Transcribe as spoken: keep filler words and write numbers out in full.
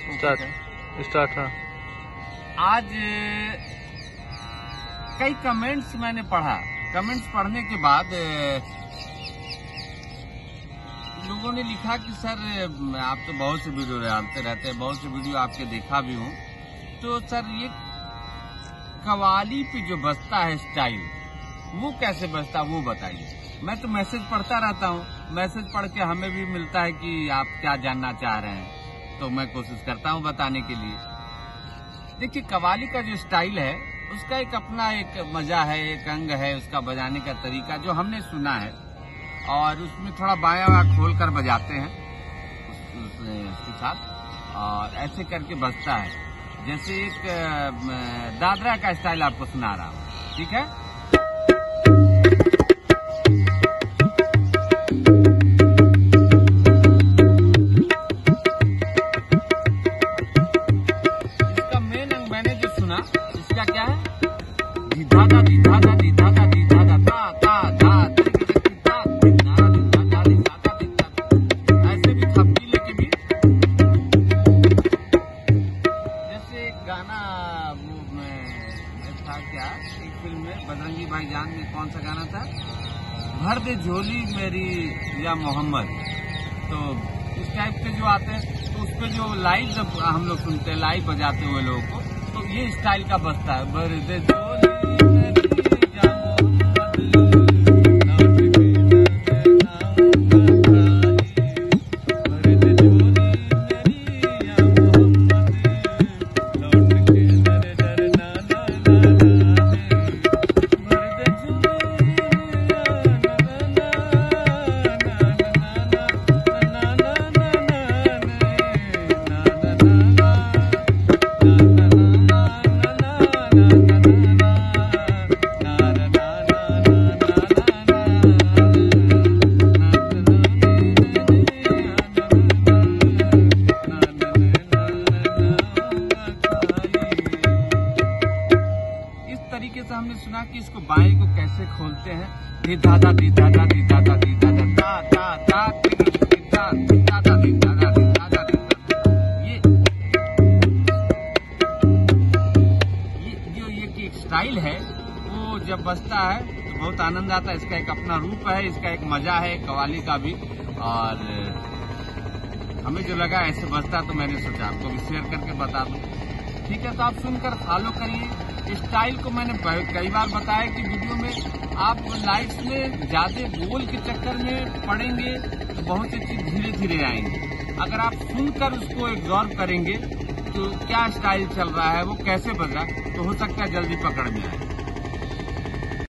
Start start हाँ। आज कई कमेंट्स मैंने पढ़ा। कमेंट्स पढ़ने के बाद लोगों ने लिखा कि सर आप तो बहुत से वीडियो डालते रहते हैं, बहुत से वीडियो आपके देखा भी हूँ, तो सर ये कव्वाली पे जो बजता है स्टाइल वो कैसे बजता वो बताइए। मैं तो मैसेज पढ़ता रहता हूँ, मैसेज पढ़ के हमें भी मिलता है कि आप क्या जानना चाह रहे हैं, तो मैं कोशिश करता हूँ बताने के लिए। देखिए कव्वाली का जो स्टाइल है उसका एक अपना एक मजा है, एक अंग है उसका बजाने का तरीका जो हमने सुना है, और उसमें थोड़ा बायां बायां खोल कर बजाते हैं उसके साथ, और ऐसे करके बजता है। जैसे एक दादरा का स्टाइल आपको सुना रहा हूँ, ठीक है। इसका मेन अंग मैंने जो सुना, इसका क्या है, धाधा दी धाधा दी धाधा दी धाधा ता ता धा, ऐसे भी थपकी लेके भी। जैसे एक गाना वो था क्या, एक फिल्म में बजरंगी भाईजान में कौन सा गाना था, भर दे झोली मेरी या मोहम्मद, तो इस टाइप के जो आते हैं, तो उस पे जो लाइव जब हम लोग सुनते हैं लाइव बजाते हुए लोगों को, तो ये स्टाइल का बजता है, भर दे झोली तरीके से हमने सुना कि इसको बाएं को कैसे खोलते हैं, दी दादा दी दादा दी दादा दी दादा ता ता ता दी दा दी दादा दी दादा दी दादा दी। ये ये जो ये एक स्टाइल है वो जब बजता है तो बहुत आनंद आता है। इसका एक अपना रूप है, इसका एक मजा है कव्वाली का भी, और हमें जो लगा ऐसे बजता तो मैंने सोचा आपको भी शेयर करके बता दूं। ठीक है, तो आप सुनकर फॉलो करिए। स्टाइल को मैंने कई बार बताया कि वीडियो में आप लाइट्स में ज्यादा बोल के चक्कर में पड़ेंगे तो बहुत सी चीज धीरे धीरे आएंगे। अगर आप सुनकर उसको एब्जॉर्व करेंगे तो क्या स्टाइल चल रहा है, वो कैसे बज रहा है, तो हो सकता है जल्दी पकड़ में आए।